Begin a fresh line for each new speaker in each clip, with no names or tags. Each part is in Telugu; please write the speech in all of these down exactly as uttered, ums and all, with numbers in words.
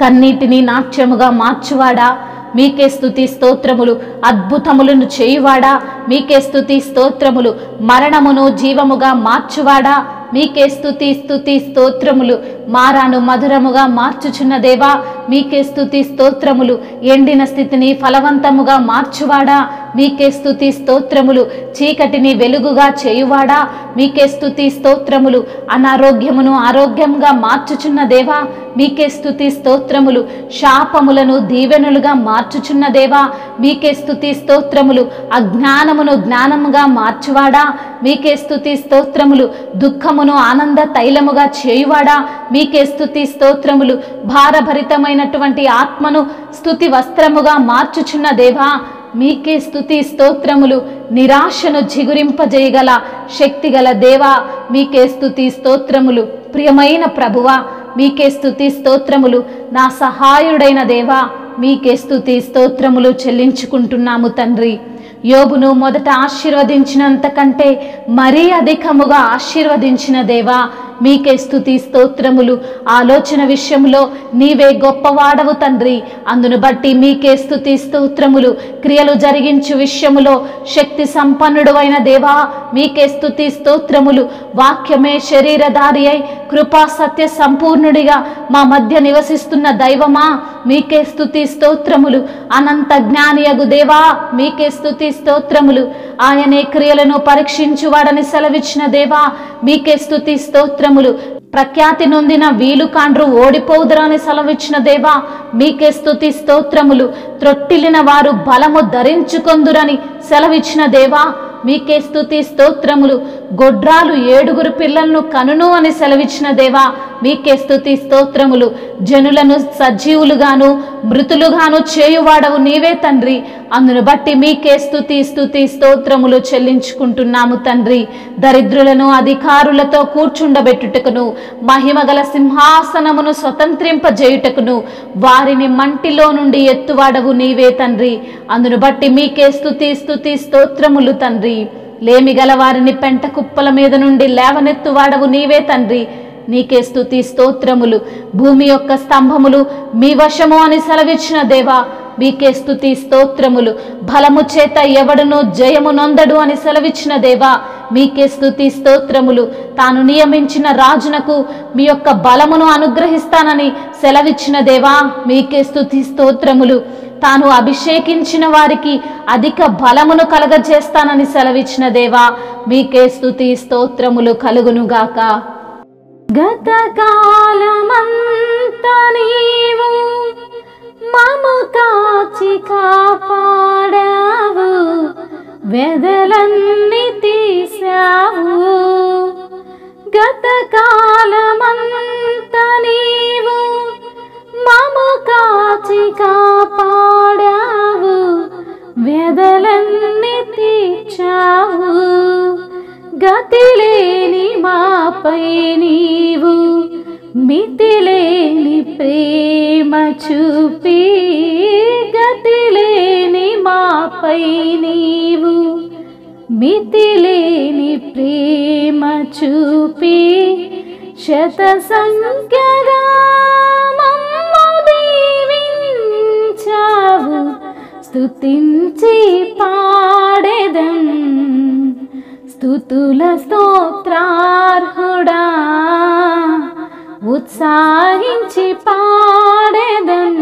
కన్నీటిని నాట్యముగా మార్చువాడా, మీకే స్తుతి స్తోత్రములు. అద్భుతములను చేయువాడా, మీకే స్తుతి స్తోత్రములు. మరణమును జీవముగా మార్చువాడా, మీకే స్తుతి స్తుతి స్తోత్రములు. మారాను మధురముగా మార్చుచున్న దేవా, మీకే స్తుతి స్తోత్రములు. ఎండిన స్థితిని ఫలవంతముగా మార్చువాడా, మీకే స్తుతి స్తోత్రములు. చీకటిని వెలుగుగా చేయువాడా, మీకే స్తుతి స్తోత్రములు. అనారోగ్యమును ఆరోగ్యంగా మార్చుచున్న దేవా, మీకే స్తుతి స్తోత్రములు. శాపములను దీవెనలుగా మార్చుచున్న దేవా, మీకే స్తుతి స్తోత్రములు. అజ్ఞానమును జ్ఞానముగా మార్చువాడా, మీకే స్తుతి స్తోత్రములు. దుఃఖమును ఆనంద తైలముగా చేయువాడా, మీకే స్తుతి స్తోత్రములు. భారభరితమైనటువంటి ఆత్మను స్తుతి వస్త్రముగా మార్చుచున్న దేవా, మీకే స్తుతి స్తోత్రములు. నిరాశను జిగురింపజేయగల శక్తిగల దేవా, మీకే స్తుతి స్తోత్రములు. ప్రియమైన ప్రభువా, మీకే స్తుతి స్తోత్రములు. నా సహాయుడైన దేవా, మీకే స్తుతి స్తోత్రములు చెల్లించుకుంటున్నాము తండ్రి. యోబును మొదట ఆశీర్వదించినంత కంటే మరీ అధికముగా ఆశీర్వదించిన దేవా, మీకే స్తుతి స్తోత్రములు. ఆలోచన విషయంలో నీవే గొప్పవాడవు తండ్రి, అందును బట్టి మీకే స్తుతి స్తోత్రములు. క్రియలు జరిగించు విషయములో శక్తి సంపన్నుడు అయిన దేవా, మీకే స్తుతి స్తోత్రములు. వాక్యమే శరీరధారి అయి కృపా సత్య సంపూర్ణుడిగా మా మధ్య నివసిస్తున్న దైవమా, మీకే స్తుతి స్తోత్రములు. అనంత జ్ఞానియగు దేవా, మీకే స్తుతి స్తోత్రములు. ఆయనే క్రియలను పరీక్షించువాడని సెలవిచ్చిన దేవా, మీకే స్తుతి స్తోత్రములు. ప్రఖ్యాతి నొందిన వీలుకాండ్రు ఓడిపోదురని సెలవిచ్చిన దేవా, మీకే స్తుతి స్తోత్రములు. త్రొట్టిల్లిన వారు బలము ధరించుకొందురని సెలవిచ్చిన దేవా, మీకే స్తుతి స్తోత్రములు. గొడ్రాలు ఏడుగురు పిల్లలను కనును అని సెలవిచ్చిన దేవా, మీకే స్తుతి స్తోత్రములు. జనులను సజీవులుగాను మృతులుగాను చేయువాడవు నీవే తండ్రి, అందును బట్టి మీకే స్తుతి స్తుతి స్తోత్రములు చెల్లించుకుంటున్నాము తండ్రి. దరిద్రులను అధికారులతో కూర్చుండబెట్టుటకును, మహిమగల సింహాసనమును స్వతంత్రింపజేయుటకును వారిని మంటిలో నుండి ఎత్తువాడవు నీవే తండ్రి, అందును బట్టి మీకే స్తుతి స్తుతి స్తోత్రములు తండ్రి. లేమిగల వారిని పెంట కుప్పల మీద నుండి లేవనెత్తువాడవు నీవే తండ్రి, నీకే స్తుతి స్తోత్రములు. భూమి యొక్క స్తంభములు మీ వశము అని సెలవిచ్చిన దేవా, మీకే స్తుతి స్తోత్రములు. బలము చేత ఎవడును జయము నొందడు అని సెలవిచ్చిన దేవా, మీకే స్తుతి స్తోత్రములు. తాను నియమించిన రాజునకు మీ యొక్క బలమును అనుగ్రహిస్తానని సెలవిచ్చిన దేవా, మీకే స్తుతి స్తోత్రములు. తాను అభిషేకించిన వారికి అధిక బలమును కలగజేస్తానని సెలవిచ్చిన దేవా, మీకే స్తుతి స్తోత్రములు కలుగునుగాక.
గతకాలమంతా నీవు మము కాచి కాపాడావు, వెదలన్నీ తీశావు. గతకాలమంతా నీవు మము కాచి కాపాడావు, వెదలన్నీ తీర్చావు. గతిలేని మాపై నీవు మితిలేని ప్రేమ చూపి, గతిలేని మాపై నీవు మితిలేని ప్రేమ చూపి, శత సంఖ్యగా మమ్ము దీవించావు. స్తుతించి పాడెదం, స్తుతుల స్తోత్రార్హుడా, ఉత్సాహించి పాడెదం.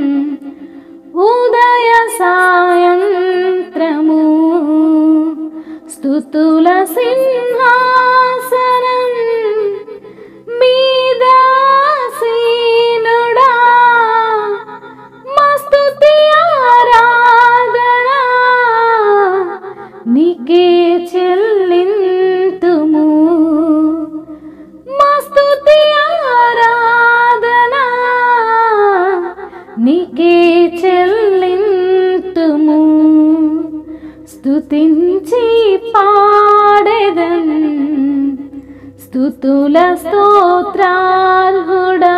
ఉదయ సాయంత్రము స్తుతుల సింహాసనం మీద సీనుడా, మస్తుతి ఆరాధన నీకే చెల్లింతుము. మస్తుతి ఆరాధన నీకే చెల్లింతుము. స్తుతించి పాడెదం, స్తుతుల స్తోత్రార్హుడా.